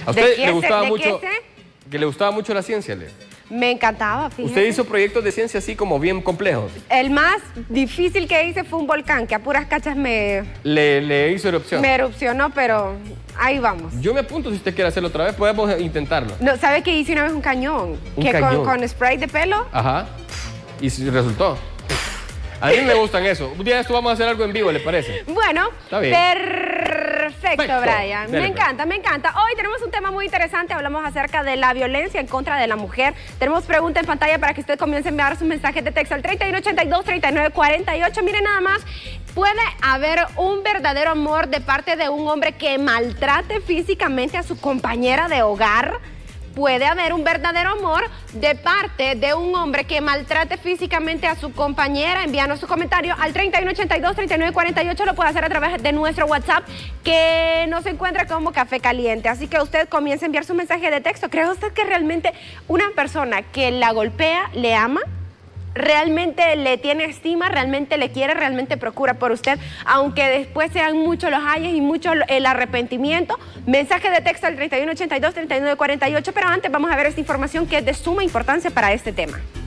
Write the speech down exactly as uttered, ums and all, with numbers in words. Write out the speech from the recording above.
¿A usted qué le gustaba sé? ¿De mucho, qué sé? que le gustaba mucho la ciencia, Le? Me encantaba, fíjate. ¿Usted hizo proyectos de ciencia así como bien complejos? El más difícil que hice fue un volcán, que a puras cachas me... ¿Le, le hizo erupción? Me erupcionó, pero ahí vamos. Yo me apunto si usted quiere hacerlo otra vez, podemos intentarlo. No, ¿sabe que hice una vez un cañón? ¿Un que cañón? Con, con spray de pelo. Ajá. Y si resultó. A mí me gustan eso. Un día de esto vamos a hacer algo en vivo, ¿le parece? Bueno, Está bien. perfecto, Perfecto. Brian. Dele, Me pues. encanta, me encanta. Hoy tenemos un tema muy interesante. Hablamos acerca de la violencia en contra de la mujer. Tenemos pregunta en pantalla para que usted comience a enviar sus mensajes de texto al treinta y uno ochenta y dos, treinta y nueve cuarenta y ocho. Miren nada más. ¿Puede haber un verdadero amor de parte de un hombre que maltrate físicamente a su compañera de hogar? Puede haber un verdadero amor de parte de un hombre que maltrate físicamente a su compañera. Envíanos su comentario al treinta y uno ochenta y dos, treinta y nueve cuarenta y ocho. Lo puede hacer a través de nuestro WhatsApp, que nos encuentra como Café Caliente. Así que usted comience a enviar su mensaje de texto. ¿Cree usted que realmente una persona que la golpea le ama? ¿Realmente le tiene estima? ¿Realmente le quiere? ¿Realmente procura por usted? Aunque después sean muchos los ayes y mucho el arrepentimiento. Mensaje de texto al treinta y uno ochenta y dos, treinta y nueve cuarenta y ocho. Pero antes vamos a ver esta información que es de suma importancia para este tema.